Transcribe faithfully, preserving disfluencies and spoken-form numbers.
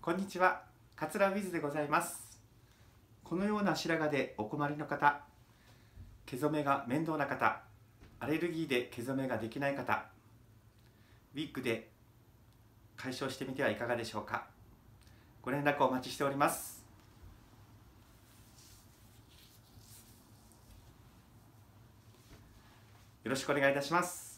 こんにちは、桂ウィズでございます。このような白髪でお困りの方、毛染めが面倒な方、アレルギーで毛染めができない方、ウィッグで解消してみてはいかがでしょうか。ご連絡お待ちしております。よろしくお願いいたします。